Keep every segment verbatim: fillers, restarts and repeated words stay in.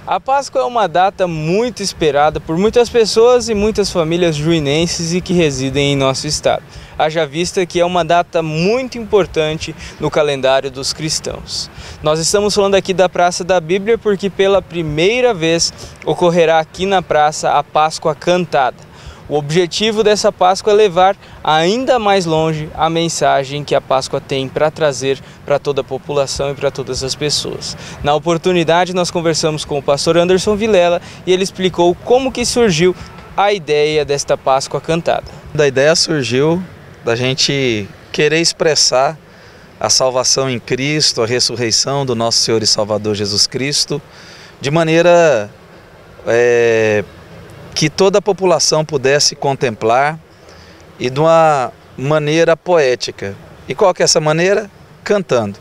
A Páscoa é uma data muito esperada por muitas pessoas e muitas famílias juinenses e que residem em nosso estado. Haja vista que é uma data muito importante no calendário dos cristãos. Nós estamos falando aqui da Praça da Bíblia porque pela primeira vez ocorrerá aqui na praça a Páscoa cantada. O objetivo dessa Páscoa é levar ainda mais longe a mensagem que a Páscoa tem para trazer para toda a população e para todas as pessoas. Na oportunidade, nós conversamos com o pastor Anderson Vilela e ele explicou como que surgiu a ideia desta Páscoa cantada. A ideia surgiu da gente querer expressar a salvação em Cristo, a ressurreição do nosso Senhor e Salvador Jesus Cristo, de maneira é, que toda a população pudesse contemplar e de uma maneira poética. E qual que é essa maneira? Cantando.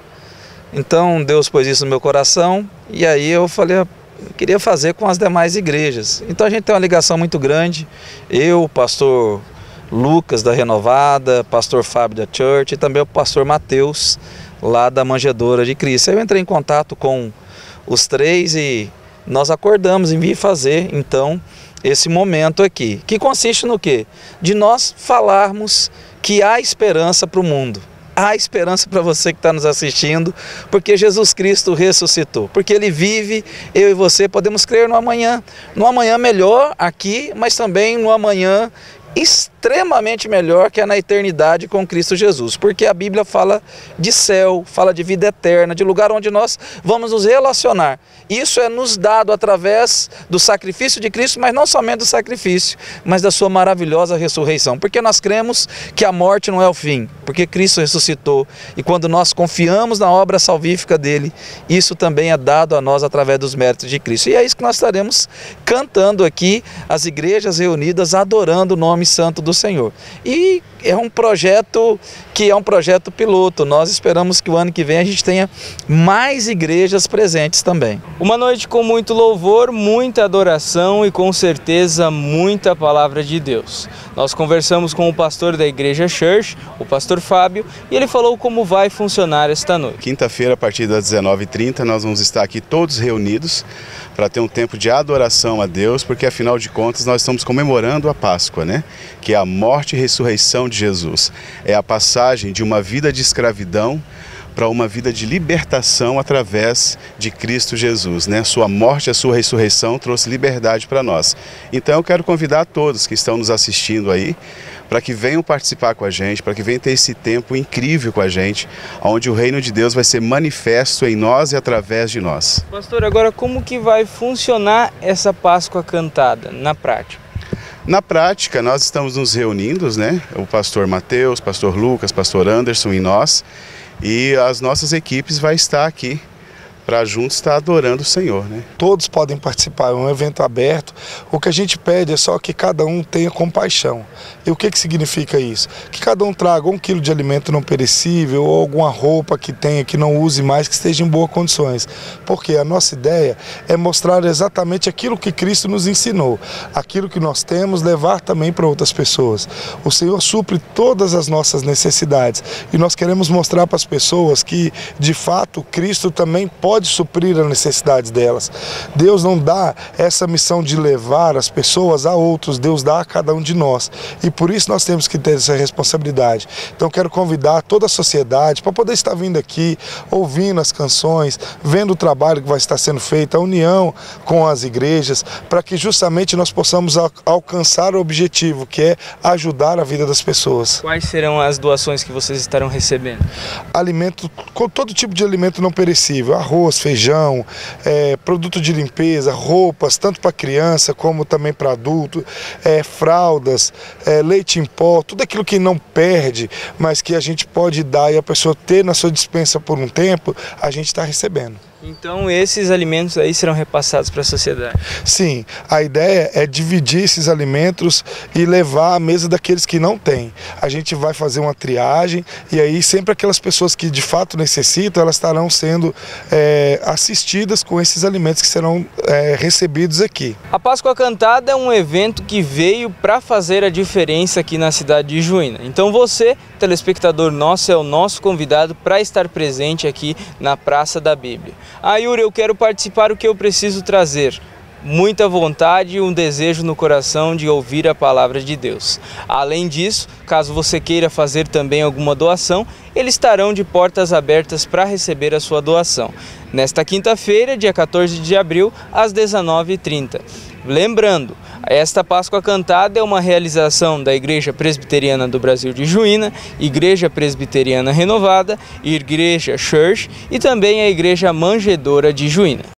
Então Deus pôs isso no meu coração e aí eu falei, eu queria fazer com as demais igrejas. Então a gente tem uma ligação muito grande, eu, o pastor Lucas da Renovada, pastor Fábio da Church e também o pastor Mateus lá da Manjedoura de Cristo. Aí eu entrei em contato com os três e nós acordamos em vir fazer então esse momento aqui, que consiste no quê? De nós falarmos que há esperança para o mundo. Há esperança para você que está nos assistindo, porque Jesus Cristo ressuscitou, porque Ele vive, eu e você podemos crer no amanhã, no amanhã melhor aqui, mas também no amanhã extremamente melhor que é na eternidade com Cristo Jesus, porque a Bíblia fala de céu, fala de vida eterna, de lugar onde nós vamos nos relacionar. Isso é nos dado através do sacrifício de Cristo, mas não somente do sacrifício, mas da sua maravilhosa ressurreição, porque nós cremos que a morte não é o fim, porque Cristo ressuscitou, e quando nós confiamos na obra salvífica dele, isso também é dado a nós através dos méritos de Cristo. E é isso que nós estaremos cantando aqui, as igrejas reunidas adorando o nome santo do Senhor. E é um projeto que é um projeto piloto. Nós esperamos que o ano que vem a gente tenha mais igrejas presentes também. Uma noite com muito louvor, muita adoração e com certeza muita palavra de Deus. Nós conversamos com o pastor da Igreja Church, o pastor Fábio, e ele falou como vai funcionar esta noite. Quinta-feira, a partir das dezenove e trinta, nós vamos estar aqui todos reunidos para ter um tempo de adoração a Deus, porque afinal de contas nós estamos comemorando a Páscoa, né? Que é a morte e ressurreição de Jesus. É a passagem de uma vida de escravidão para uma vida de libertação através de Cristo Jesus, né? Sua morte e a sua ressurreição trouxe liberdade para nós. Então eu quero convidar a todos que estão nos assistindo aí, para que venham participar com a gente, para que venham ter esse tempo incrível com a gente, onde o reino de Deus vai ser manifesto em nós e através de nós. Pastor, agora como que vai funcionar essa Páscoa cantada na prática? Na prática, nós estamos nos reunindo, né? O pastor Mateus, pastor Lucas, pastor Anderson e nós, e as nossas equipes vão estar aqui para juntos estar adorando o Senhor, né? Todos podem participar, é um evento aberto. O que a gente pede é só que cada um tenha compaixão. E o que que significa isso? Que cada um traga um quilo de alimento não perecível ou alguma roupa que tenha, que não use mais, que esteja em boas condições. Porque a nossa ideia é mostrar exatamente aquilo que Cristo nos ensinou. Aquilo que nós temos, levar também para outras pessoas. O Senhor supre todas as nossas necessidades. E nós queremos mostrar para as pessoas que, de fato, Cristo também pode suprir as necessidades delas. Deus não dá essa missão de levar as pessoas a outros, Deus dá a cada um de nós. E por isso nós temos que ter essa responsabilidade. Então quero convidar toda a sociedade para poder estar vindo aqui, ouvindo as canções, vendo o trabalho que vai estar sendo feito, a união com as igrejas, para que justamente nós possamos al- alcançar o objetivo, que é ajudar a vida das pessoas. Quais serão as doações que vocês estarão recebendo? Alimento, com todo tipo de alimento não perecível, arroz, feijão, é, produto de limpeza, roupas, tanto para criança como também para adulto, é, fraldas, é, leite em pó, tudo aquilo que não perde, mas que a gente pode dar e a pessoa ter na sua despensa por um tempo, a gente está recebendo. Então esses alimentos aí serão repassados para a sociedade? Sim, a ideia é dividir esses alimentos e levar à mesa daqueles que não têm. A gente vai fazer uma triagem e aí sempre aquelas pessoas que de fato necessitam, elas estarão sendo é, assistidas com esses alimentos que serão é, recebidos aqui. A Páscoa Cantada é um evento que veio para fazer a diferença aqui na cidade de Juína. Então você, telespectador nosso, é o nosso convidado para estar presente aqui na Praça da Bíblia. Ah, Yuri, eu quero participar, o que eu preciso trazer? Muita vontade e um desejo no coração de ouvir a palavra de Deus. Além disso, caso você queira fazer também alguma doação, eles estarão de portas abertas para receber a sua doação. Nesta quinta-feira, dia quatorze de abril, às dezenove e trinta. Lembrando, esta Páscoa Cantada é uma realização da Igreja Presbiteriana do Brasil de Juína, Igreja Presbiteriana Renovada, Igreja Church e também a Igreja Manjedoura de Juína.